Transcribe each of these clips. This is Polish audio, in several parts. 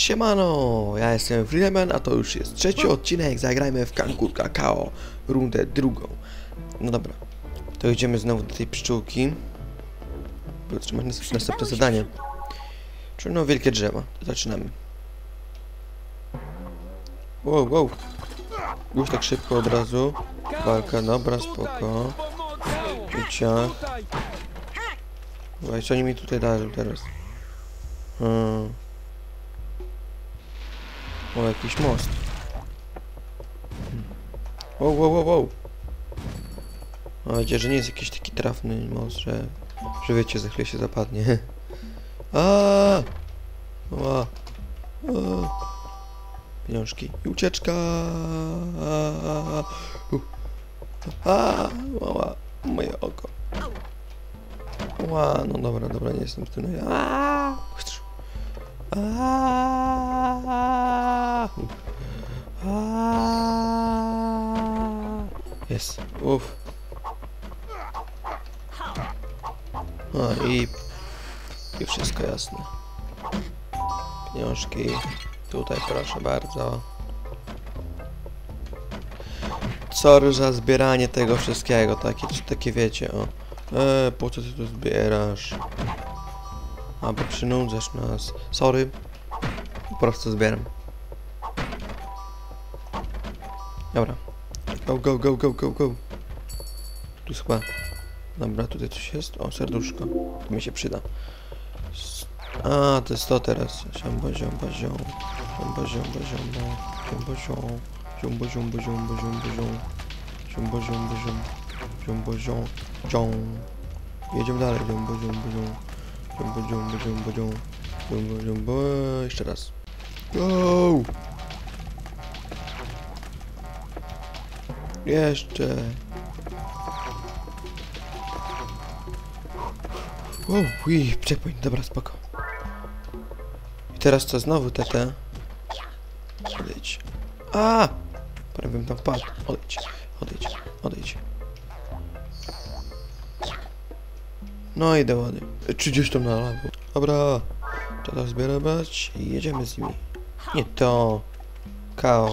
Siemano, ja jestem Freeman, a to już jest trzeci odcinek, zagrajmy w Kangur Kakao, rundę drugą. No dobra, to idziemy znowu do tej pszczółki. Trzymać następne zadanie. Czyli no wielkie drzewa, to zaczynamy. Wow. Już tak szybko od razu. Walka, dobra, spoko. Ciach. Słuchaj, co oni mi tutaj dają teraz? O, jakiś most. Wow. Mam nadzieję, że nie jest jakiś taki trafny most, że wiecie, za chwilę się zapadnie. Pieniążki i ucieczka. Moje oko. No dobra, nie jestem w tym. Jest. I wszystko jasne. Pieniążki. Tutaj proszę bardzo. Sorry za zbieranie tego wszystkiego. Takie wiecie, o. Po co ty tu zbierasz? Bo przynudzasz nas. Sorry. Po prostu zbieram. Dobra. Go. Tu jest chyba... Dobra, tutaj coś jest. O, serduszko. To mi się przyda. To jest to teraz. Ziombo. Jedziemy dalej. Ziombo. Jeszcze raz. Go! Jeszcze. Checkpoint, dobra, spoko. I teraz co, znowu TT. Odejdź. Prawie bym tam wpadł. Odejdź. No i do wody. 30 tam na lewo. Dobra. Trzeba zbierać i jedziemy z nimi. Nie to. Kao.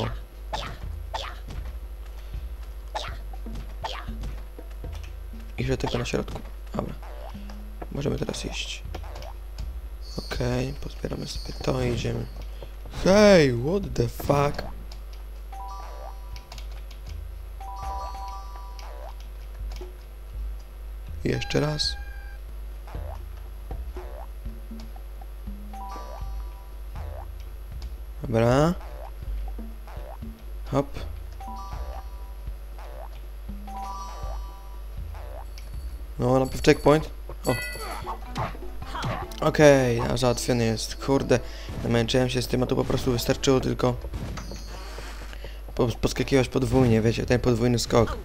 I że tylko na środku. Dobra. Możemy teraz iść. Okej, pozbieramy sobie to i idziemy. Hej, what the fuck? I jeszcze raz. Dobra. Hop. No, najpierw checkpoint. Okej, załatwiony jest. Kurde, namęczyłem się z tym, a tu po prostu wystarczyło tylko poskakiwać podwójnie, wiecie, ten podwójny skok.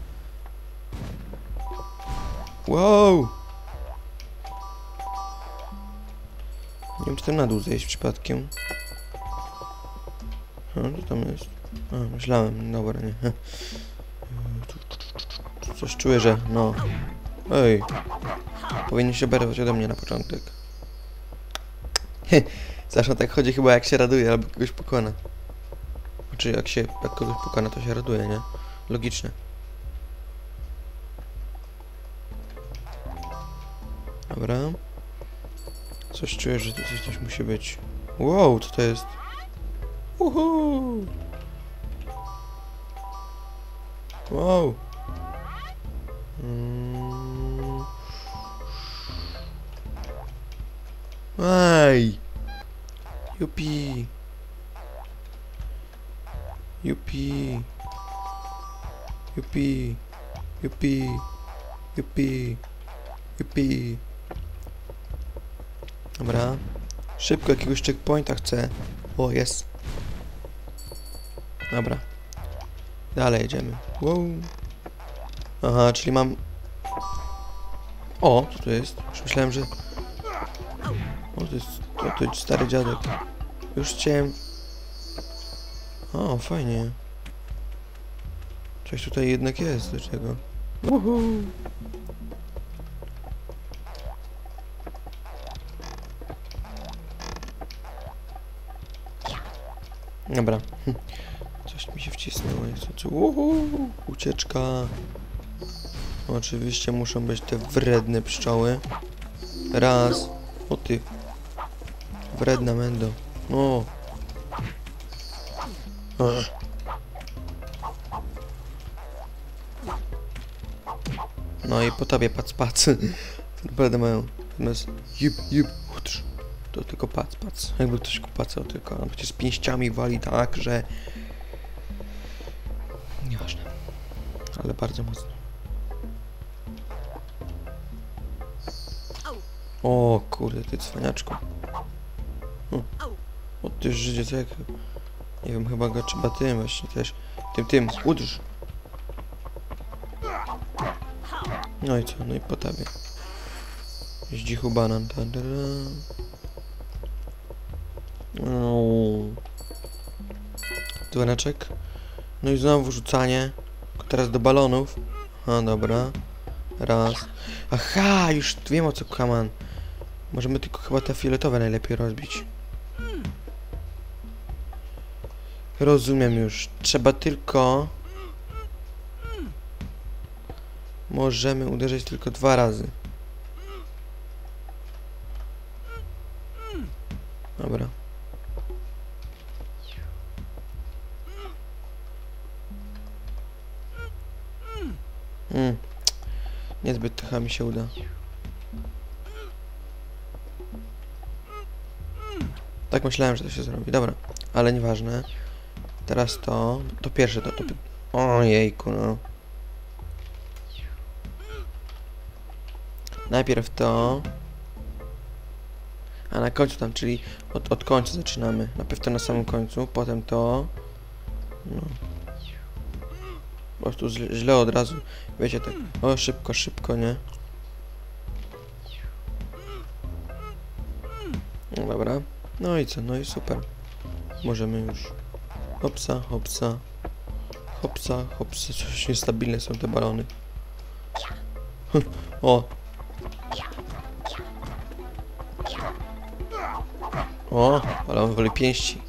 Wow! Nie wiem, czy tam na dół zejść przypadkiem. Co tam jest? Myślałem, dobra, nie. Coś czuję, że no... Ej! Powinien się oberwać ode mnie na początek. Zawsze tak chodzi chyba, jak się raduje albo kogoś pokona. Znaczy jak kogoś pokona, to się raduje, nie? Logiczne. Dobra. Coś czuję, że tu coś musi być. Wow, co to jest? Wow. Ej! Jupi! Dobra. Szybko jakiegoś checkpointa chcę. O, jest. Dobra. Dalej jedziemy. Wow. Aha, czyli mam... O, co to jest? Już myślałem, że... to jest stary dziadek. Już chciałem... O, fajnie. Coś tutaj jednak jest, do czego. Dobra. Coś mi się wcisnęło. Ucieczka. Oczywiście muszą być te wredne pszczoły. Raz. O ty. Wredna mendo. O. No i po tobie pac. Naprawdę mają. Natomiast jup. To tylko pac. Jakby ktoś kupacał tylko. On przecież z pięściami wali tak, że... Nieważne. Ale bardzo mocno. O kurde, ty cwaniaczku. O ty Żydzie, co jak... Nie wiem, chyba go trzeba tym właśnie też... Tym, uderz! No i co? No i po tobie. Zdzichu banan. Dzwoneczek. No i znowu rzucanie. Teraz do balonów. A dobra. Raz. Aha, już wiem o co kaman. Możemy tylko chyba te fioletowe najlepiej rozbić. Rozumiem już. Trzeba tylko... Możemy uderzyć tylko 2 razy. Dobra. Niezbyt to chyba mi się uda. Tak myślałem, że to się zrobi. Dobra. Ale nieważne. Teraz to... To pierwsze to... Ojejku, no. Najpierw to... A na końcu tam, czyli od końca zaczynamy. Najpierw to na samym końcu, potem to... No. Po prostu źle od razu. Wiecie tak... O, szybko, nie? No dobra. No i co? No i super. Możemy już... Hopsa. Coś niestabilne są te balony. O! Ale on woli pięści.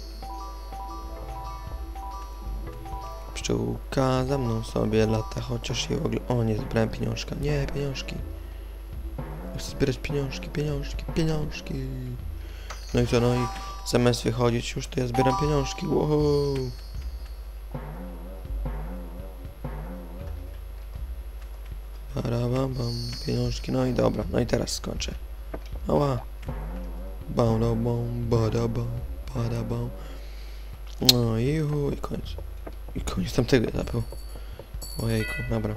Pszczółka za mną sobie lata, chociaż jej w ogóle... O, nie zbierałem pieniążka. Nie, pieniążki. Chcę zbierać pieniążki. No i co, no i zamiast wychodzić już, to ja zbieram pieniążki. Wow. Pieniążki, no i dobra. No i teraz skończę. Ała. No i koniec. I koniec tamtego etapu. Ojejku, dobra.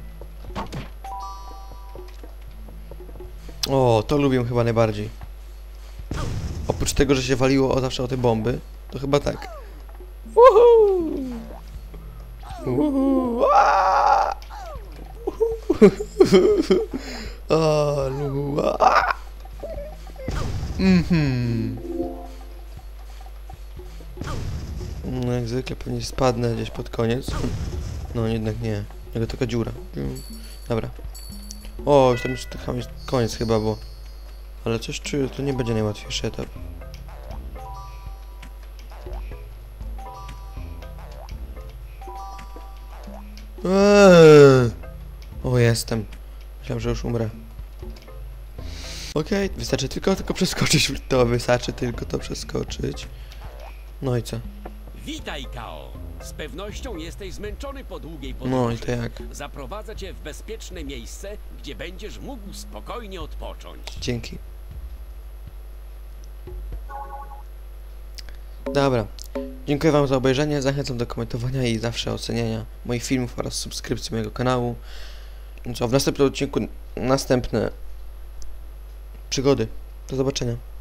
O, to lubię chyba najbardziej. Oprócz tego, że się waliło zawsze o te bomby, to chyba tak. No jak zwykle pewnie spadnę gdzieś pod koniec. No jednak nie. Jego taka dziura. Dobra. O, już tam jest koniec chyba, bo... Ale coś czuję, to nie będzie najłatwiejszy etap. O, jestem. Myślałem, że już umrę. Okej, wystarczy tylko przeskoczyć to, No i co? Witaj, Kao. Z pewnością jesteś zmęczony po długiej podróży. No i to jak? Zaprowadzę cię w bezpieczne miejsce, gdzie będziesz mógł spokojnie odpocząć. Dzięki. Dobra. Dziękuję wam za obejrzenie, zachęcam do komentowania i zawsze oceniania moich filmów oraz subskrypcji mojego kanału. No co, w następnym odcinku następne przygody. Do zobaczenia.